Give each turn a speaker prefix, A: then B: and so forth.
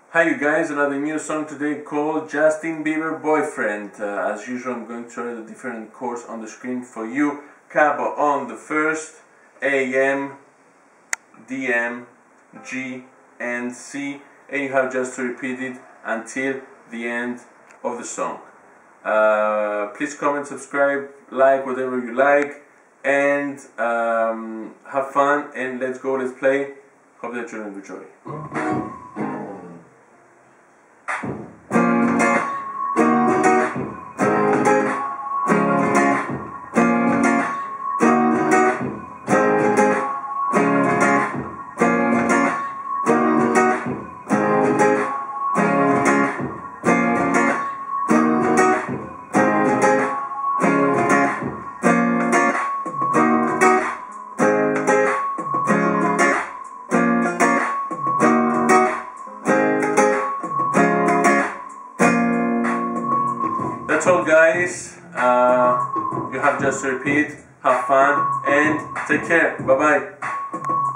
A: Hi you guys, another new song today called Justin Bieber Boyfriend. As usual, I'm going to try the different chords on the screen for you. Capo on the first, AM, DM, G and C, and you have just to repeat it until the end of the song. Please comment, subscribe, like, whatever you like, and have fun, and let's go, let's play. Hope that you'll enjoy. That's all guys, you have just to repeat, have fun and take care, bye bye.